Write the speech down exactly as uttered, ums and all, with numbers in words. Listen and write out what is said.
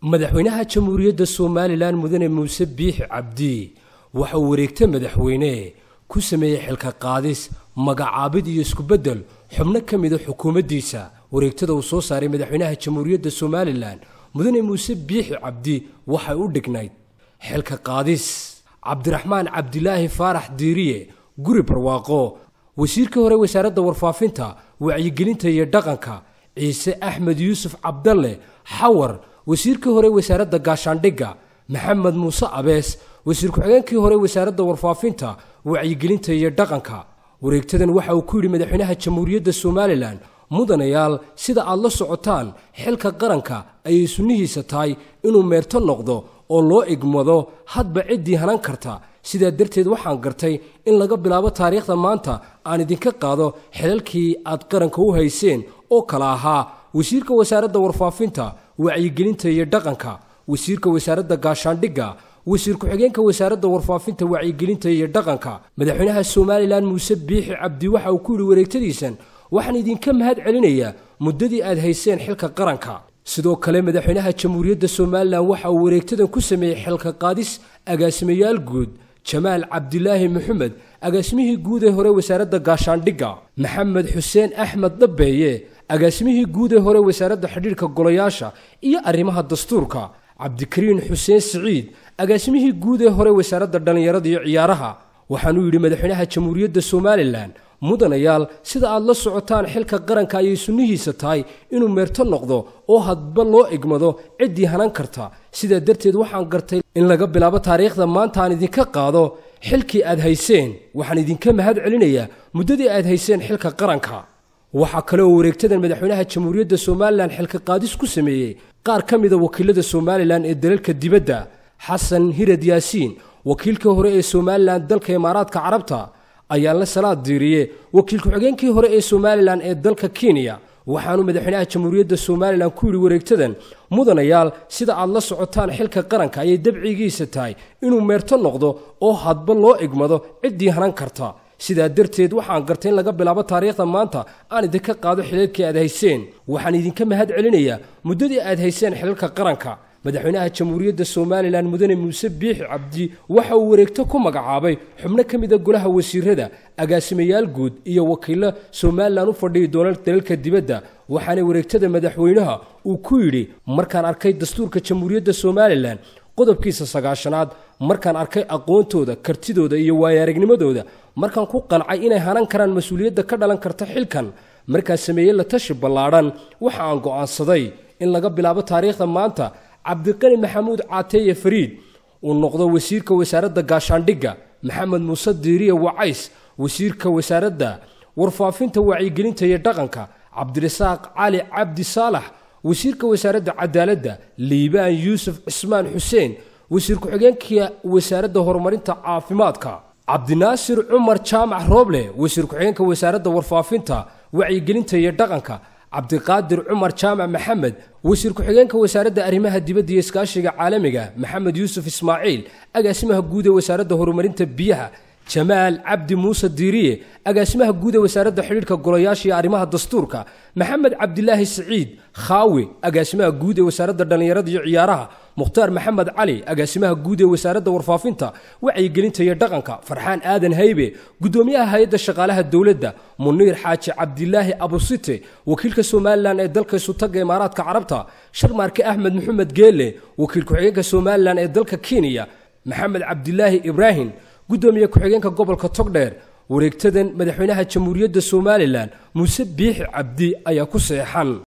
madaxweynaha jamhuuriyadda Soomaaliland mudane Muuse Biixi Cabdi waxa uu wareegtay madaxweyne ku sameeyay xilka qaadis magacaabid iyo isku bedel xubno kamid ah xukuumaddiisa wareegtada uu soo saaray madaxweynaha jamhuuriyadda Soomaaliland mudane Muuse Biixi Cabdi waxa uu dhignayd xilka qaadis Cabdiraxmaan Cabdilaahi Faarax Diiriye guri barwaaqo wasiirka hore wasaaradda warfaafinta wacyigelinta iyo dhaqanka Ciise Axmed Yuusuf Cabdalle Xawar wasiirka hore wasaaradda gaashaandhigga Maxamed Muuse Abees wasiir ku-xigeenkii hore wasaaradda warfaafinta wacyigelinta iyo dhaqanka wareegtadan waxa uu ku yiri madaxweynaha jamhuuriyadda Soomaaliland mudanayaal sida aad la socotaan xilka qaranka ay sunnihiisa tahay inuu meerto noqdo oo loo igmado hadba cidii hanan karta sida darteed waxaan gartay in laga bilaabo taariikhda maanta aan idinka qaado xilalkii aad qaranka u hayseen oo kala ahaa wasiirka wasaaradda warfaafinta wacyigelinta iyo dhaqanka wasiirka wasaaradda gaashaandhigga wasiir ku-xigeenka wasaaradda warfaafinta wacyigelinta iyo dhaqanka madaxweynaha Soomaaliland Muuse Biixi Cabdi waxa uu ku yiri wareegtadiisan waxaan idinka mahad celinayaa muddadii aad hayseen xilka qaranka sidoo kale madaxweynaha jamhuuriyadda Soomaaliland waxa uu wareegtadan ku sameeyay xilka qaadis agaasimayaal guud Jamaal Cabdilaahi Maxamed agaasimihii guud ee hore wasaaradda gaashaandhigga Maxamed Xuseen Axmed Dabeeye agaasimihii guud ee hore wasaaradda xiriirka golayaasha iyo arrimaha dastuurka Cabdikariin Xuseen Saciid agaasimihii guud ee hore wasaaradda dhalinyarada iyo ciyaaraha waxaanu yiri madaxweynaha jamhuuriyadda Soomaaliland mudanayaal sida aad la socotaan xilka qaranka ay sunnihiisa tahay inuu meerto noqdo oo hadba loo igmado cidii hanan karta sida darteed waxaan gartay in laga bilaabo taariikhda maanta aan idinka qaado xilkii aad hayseen waxaan idinka mahad celinayaa muddadii aad hayseen xilka qaranka waxa kale oo wareegtadan madaxweynaha jamhuuriyadda Soomaaliland xilka qaadis ku sameeyay qaar kamid ah wakiilada Soomaaliland ee dalalka dibadda Xasan Hirad Yaasiin wakiilka hore ee Soomaaliland dalka Imaaraadka Carabta ayaa la salaad diiriye wakiil ku-xigeenkii hore ee Soomaaliland ee dalka Kenya waxaanu madaxweynaha jamhuuriyadda Soomaaliland ku yiri wareegtadan mudanayaal sida aad la socotaan xilka qaranka ay dabcigiisa tahay inuu meerto noqdo oo hadba loo igmado cidii hanan karta sida darteed waxaan gartay in laga bilaabo taariikhda maanta aan idinka qaado xilalkii aad hayseen waxaan idinka mahad celinayaa muddadii aad hayseen xilalka qaranka madaxweynaha jamhuuriyadda Soomaaliland mudane Muuse Biixi Cabdi waxa uu wareegto ku magacaabay xubno kamid ah golaha wasiirada agaasimayaal guud iyo wakiilo Soomaaliland u fadhiyo dalalka dibadda waxaana wareegtada madaxweynaha uu ku yiri markaan arkay dastuurka jamhuuriyadda Soomaaliland qodobkiisa sagaashanaad markaan arkay aqoontooda kartidooda iyo waayaragnimadooda markaan ku qancay inay hanan karaan mas'uuliyadda ka dhalan karta xilkan markaan sameeyay la tashi ballaaran waxa aan go'aansaday in laga bilaabo taariikhda maanta Cabdiqani Maxamuud Caateye Fariid uu noqdo wasiirka wasaaradda gaashaandhigga Maxamed Muuse Diiriye Wacays wasiirka wasaaradda warfaafinta wacyigelinta iyo dhaqanka Cabdirasaaq Cali Cabdi Saalax wasiirka wasaaradda cadaaladda Liibaan Yuusuf Cismaan Xuseen wasiir ku-xigeenka wasaaradda horumarinta caafimaadka Cabdinaasir Cumar Jaamac Rooble wasiir ku-xigeenka wasaaradda warfaafinta wacyigelinta iyo dhaqanka Cabdiqaadir Cumar Jaamac Maxamed wasiir ku-xigeenka wasaaradda arrimaha dibadda iyo iskaashiga caalamiga Maxamed Yuusuf Ismaaciil agaasimaha guud ee wasaaradda horumarinta biyaha Jamaal Cabdi Muuse Diiriye agaasimaha guud ee wasaaradda xiriirka golayaasha iyo arrimaha dastuurka Maxamed Cabdilaahi Saciid Khaawi agaasimaha guud ee wasaaradda dhalinyarada iyo ciyaaraha Mukhtaar Maxamed Cali agaasimaha guud ee wasaaradda warfaafinta wacyigelinta iyo dhaqanka Farxaan Aadan Haybe gudoomiyaha hay'adda shaqaalaha dawladda Muniir Xaaji Cabdilaahi Abusite wakiilka Soomaaliland ee dalka Sutaga Imaaraadka Carabta Sharmaarke Axmed Maxamed Geele wakiil ku-xigeenka Soomaaliland ee dalka Kenya Maxamed Cabdilaahi Ibrahim gudoomiye ku-xigeenka gobolka Togdheer wareegtadan madaxweynaha jamhuuriyadda Soomaaliland Muuse Biixi Cabdi ayaa ku saxan